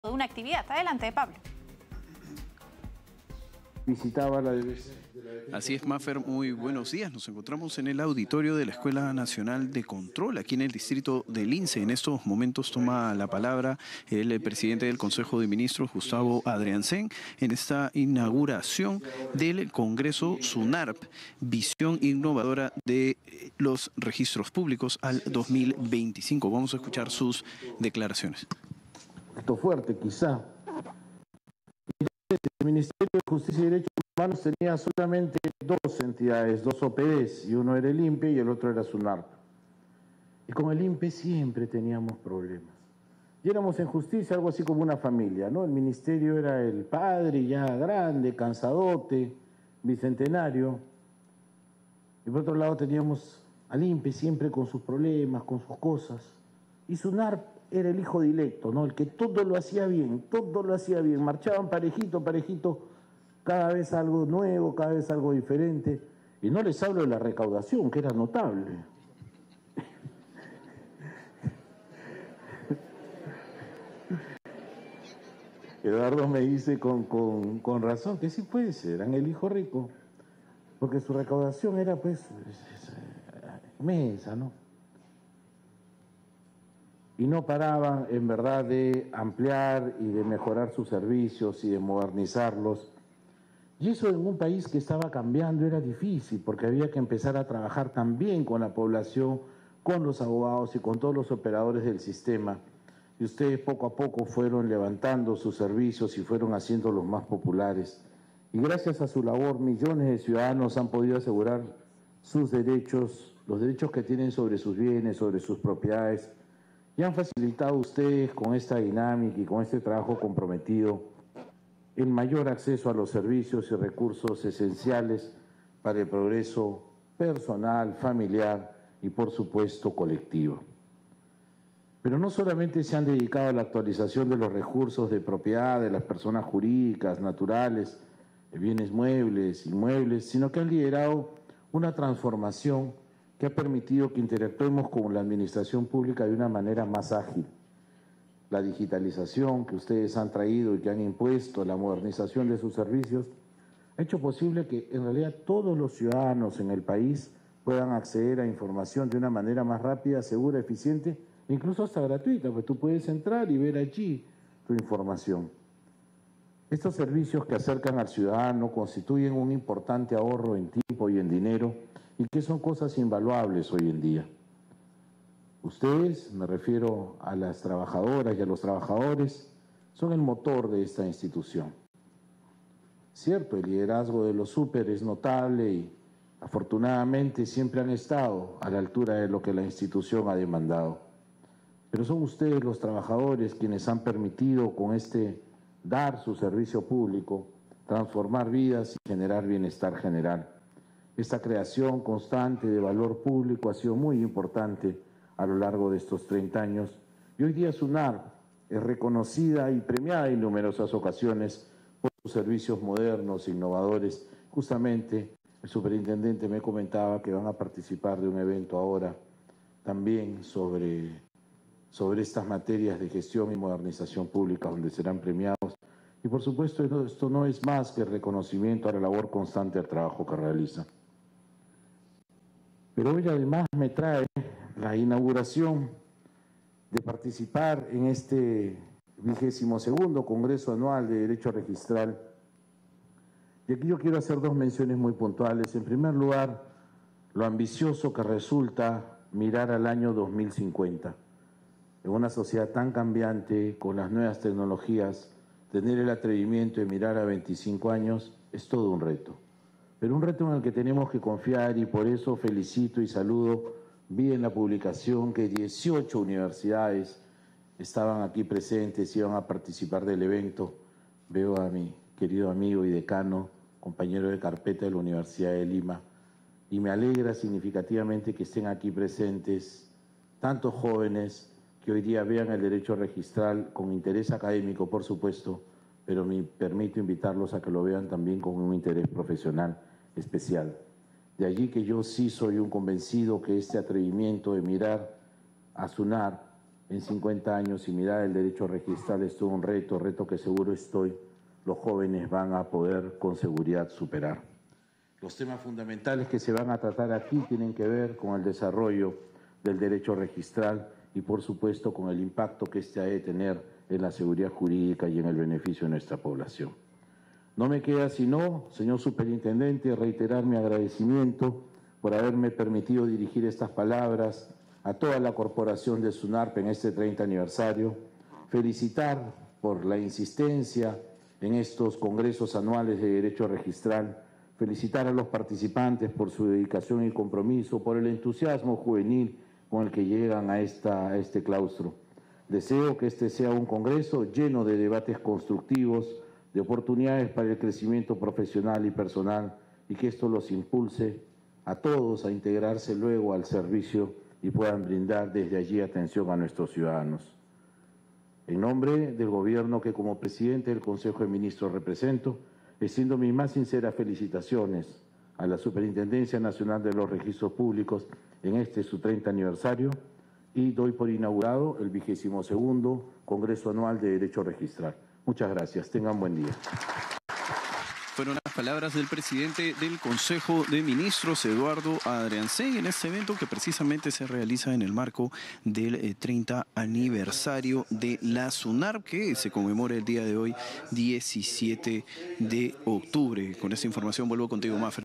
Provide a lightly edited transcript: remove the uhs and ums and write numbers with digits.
de una actividad. Adelante, Pablo. Visitaba la Así es, Mafer, muy buenos días. Nos encontramos en el auditorio de la Escuela Nacional de Control, aquí en el distrito del Lince. En estos momentos toma la palabra el presidente del Consejo de Ministros, Gustavo Adriancén, en esta inauguración del Congreso SUNARP, Visión Innovadora de los Registros Públicos al 2025. Vamos a escuchar sus declaraciones. Esto fuerte, quizá. El Ministerio de Justicia y Derechos Humanos tenía solamente dos entidades, dos OPDs, y uno era el INPE y el otro era SUNARP. Y con el INPE siempre teníamos problemas. Y éramos en justicia algo así como una familia, ¿no? El ministerio era el padre ya grande, cansadote, bicentenario. Y por otro lado teníamos al INPE siempre con sus problemas, con sus cosas. Y SUNARP era el hijo directo, ¿no? El que todo lo hacía bien, marchaban parejito, cada vez algo nuevo, cada vez algo diferente. Y no les hablo de la recaudación, que era notable. Eduardo me dice con razón que sí puede ser, eran el hijo rico, porque su recaudación era pues inmensa, ¿no? Y no paraban, en verdad, de ampliar y de mejorar sus servicios y de modernizarlos. Y eso en un país que estaba cambiando era difícil, porque había que empezar a trabajar también con la población, con los abogados y con todos los operadores del sistema. Y ustedes poco a poco fueron levantando sus servicios y fueron haciéndolos más populares. Y gracias a su labor, millones de ciudadanos han podido asegurar sus derechos, los derechos que tienen sobre sus bienes, sobre sus propiedades. Y han facilitado ustedes con esta dinámica y con este trabajo comprometido el mayor acceso a los servicios y recursos esenciales para el progreso personal, familiar y por supuesto colectivo. Pero no solamente se han dedicado a la actualización de los recursos de propiedad de las personas jurídicas, naturales, de bienes muebles, inmuebles, sino que han liderado una transformación que ha permitido que interactuemos con la administración pública de una manera más ágil. La digitalización que ustedes han traído y que han impuesto, la modernización de sus servicios, ha hecho posible que en realidad todos los ciudadanos en el país puedan acceder a información de una manera más rápida, segura, eficiente, incluso hasta gratuita, pues tú puedes entrar y ver allí tu información. Estos servicios que acercan al ciudadano constituyen un importante ahorro en tiempo y en dinero, y que son cosas invaluables hoy en día. Ustedes, me refiero a las trabajadoras y a los trabajadores, son el motor de esta institución. Cierto, el liderazgo de los súper es notable y afortunadamente siempre han estado a la altura de lo que la institución ha demandado. Pero son ustedes los trabajadores quienes han permitido con dar su servicio público, transformar vidas y generar bienestar general. Esta creación constante de valor público ha sido muy importante a lo largo de estos 30 años y hoy día SUNARP es reconocida y premiada en numerosas ocasiones por sus servicios modernos e innovadores. Justamente el superintendente me comentaba que van a participar de un evento ahora también sobre estas materias de gestión y modernización pública donde serán premiados. Y por supuesto esto no es más que el reconocimiento a la labor constante del trabajo que realizan. Pero hoy además me trae la inauguración de participar en este 22º Congreso Anual de Derecho Registral. Y aquí yo quiero hacer dos menciones muy puntuales. En primer lugar, lo ambicioso que resulta mirar al año 2050. En una sociedad tan cambiante, con las nuevas tecnologías, tener el atrevimiento de mirar a 25 años es todo un reto. Pero un reto en el que tenemos que confiar y por eso felicito y saludo. Vi en la publicación que 18 universidades estaban aquí presentes y iban a participar del evento. Veo a mi querido amigo y decano, compañero de carpeta de la Universidad de Lima, y me alegra significativamente que estén aquí presentes tantos jóvenes que hoy día vean el derecho registral con interés académico, por supuesto, pero me permito invitarlos a que lo vean también con un interés profesional especial. De allí que yo sí soy un convencido que este atrevimiento de mirar a SUNARP en 50 años y mirar el derecho registral es todo un reto que seguro los jóvenes van a poder con seguridad superar. Los temas fundamentales que se van a tratar aquí tienen que ver con el desarrollo del derecho registral y, por supuesto, con el impacto que este ha de tener en la seguridad jurídica y en el beneficio de nuestra población. No me queda sino, señor Superintendente, reiterar mi agradecimiento por haberme permitido dirigir estas palabras a toda la corporación de SUNARP en este 30 aniversario, felicitar por la insistencia en estos congresos anuales de derecho registral, felicitar a los participantes por su dedicación y compromiso, por el entusiasmo juvenil con el que llegan a este claustro. Deseo que este sea un congreso lleno de debates constructivos, de oportunidades para el crecimiento profesional y personal, y que esto los impulse a todos a integrarse luego al servicio y puedan brindar desde allí atención a nuestros ciudadanos. En nombre del Gobierno que como presidente del Consejo de Ministros represento, extiendo mis más sinceras felicitaciones a la Superintendencia Nacional de los Registros Públicos en este su 30 aniversario y doy por inaugurado el 22º Congreso Anual de Derecho Registral. Muchas gracias. Tengan buen día. Fueron las palabras del presidente del Consejo de Ministros, Eduardo Adriancén, en este evento que precisamente se realiza en el marco del 30 aniversario de la SUNARP, que se conmemora el día de hoy, 17 de octubre. Con esta información vuelvo contigo, Mafer.